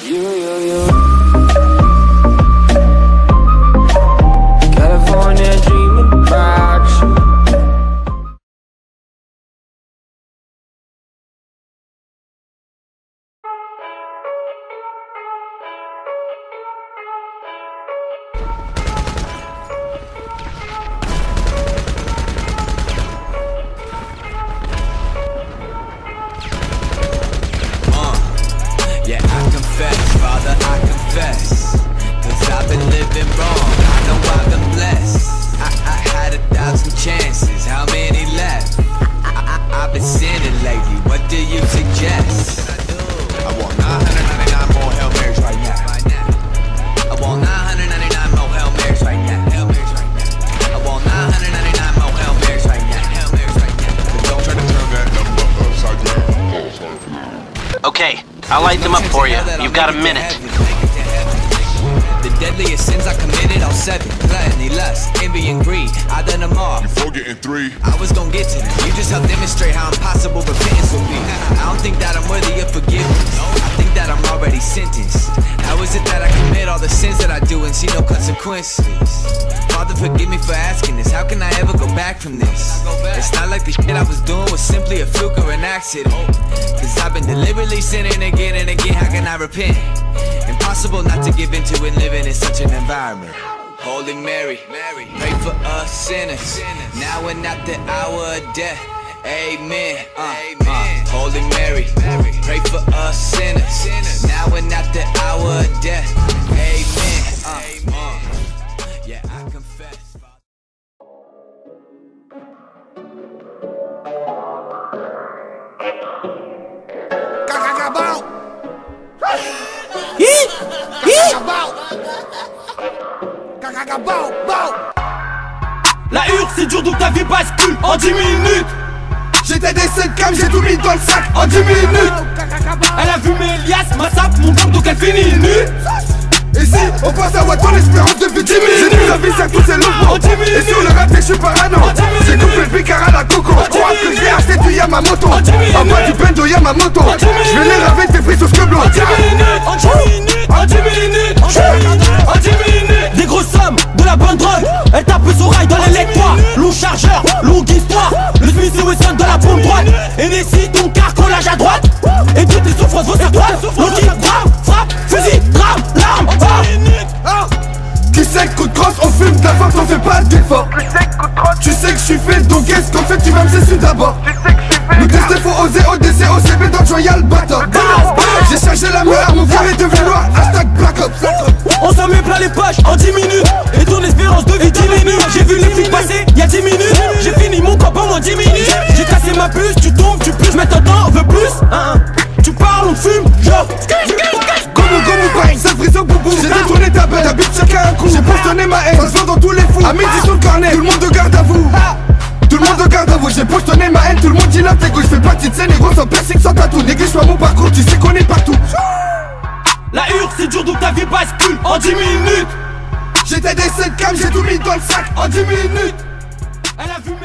California dreaming about you. Yeah, I confess, Father, I confess, 'cause I've been living wrong, I know I've been blessed. I had 1,000 chances, how many left? I've been sinning lately, what do you suggest? I want 999 more Hail Marys right now. I want 999 more Hail Marys right now. I want 999 more Hail Marys right now. But don't try to turn that number upside down. Okay, I'll light them up for you. You've got a minute. The deadliest sins I committed, all 7. Gluttony, lust, envy, and greed. I done them all. Before getting 3, I was gonna get to them. You just helped demonstrate how impossible repentance will be. I don't think that I'm worthy of forgiveness. I think that I'm already sentenced. How is it that I commit all the sins that I do and see no consequences? Father, forgive me for asking this. How can I ever go back from this? It's not like the shit I was doing was simply a fluke or an accident. 'Cause I've been deliberately sinning again and again. How can I repent? Impossible not to give into and living in such an environment. Holy Mary, pray for us sinners, now and at the hour of death. Amen. Holy Mary, pray for us sinners, now and at the hour of death. Amen. Yeah, I confess. La hure c'est dur donc ta vie bascule en 10 minutes. J'étais des 7 cams, j'ai tout mis dans le sac en 10 minutes. Elle a vu mes liasses, ma sape, mon gang donc elle finit nue. Ici, on passe à Watton, l'espérance depuis 10 minutes. J'ai mis la vie sur tous ces logements. Et sur le rap, je suis parano. J'ai coupé le picard à la coco. Crois que je vais acheter du Yamamoto. En bas du bendo, Yamamoto. Je vais les laver tes frites au skeblo. En 10 minutes, en 10 minutes, en 10 minutes, en 10 minutes. Des grosses sommes, de la bonne drogue. Elle tape son rail dans l'électoire. Long chargeur, longue histoire. Le Smith et Wesson dans la pompe droite. Et Nessie, ton carcolage à droite. Et toutes les souffrances vont sur toi. Longue drame, frappe, fusil, drame, larme. Qui sait que coup de crosse, on fume de la force, on fait pas d'effort. Tu sais que je suis fait, donc est-ce qu'en fait tu vas me cesser d'abord? Nous tester faut oser, ODC, OCB dans Joyal Battle. J'ai cherché la meilleure, mon frère est devenu noir, hashtag Black Ops. On s'en met plein les poches en 10 minutes. Et ton espérance de vie diminue. J'ai vu les flics passer il y a 10 minutes. J'ai fini mon camp en moins 10 minutes. J'ai cassé ma puce, tu tombes, tu plus, mais t'entends, veux plus. Tu parles, on fume, genre Gomu bang, sale frisson boubou. J'ai détourné ta belle, ta bitch chacun un coup. J'ai postonné ma haine, ça se vend dans tous les fous. À midi sur le carnet, tout le monde de garde à vous. Tout le monde de garde à vous, j'ai postonné ma haine. Tout le monde dit la go, je fais pas de scène, négro sans piercing, sans tatou. Néglige pas mon parcours, tu sais qu'on est partout. La hure c'est dur donc ta vie bascule en 10 minutes. J'étais des 7 cams, j'ai tout mis dans le sac en 10 minutes. Elle a vu